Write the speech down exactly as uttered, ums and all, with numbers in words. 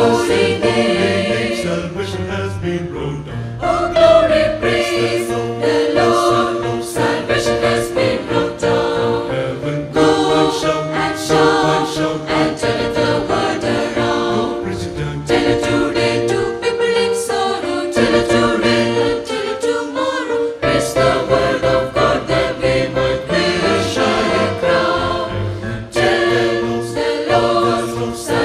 holy name. Salvation has been brought down. Oh, glory, praise the Lord. Salvation has been brought down. Heaven, Go and shout, and shout and shout, and tell it the word around. preach it down. Tell it today to people in sorrow. Tell it today and tell it tomorrow. Praise the word of God that we might wear a shining crown. Tell the Lord,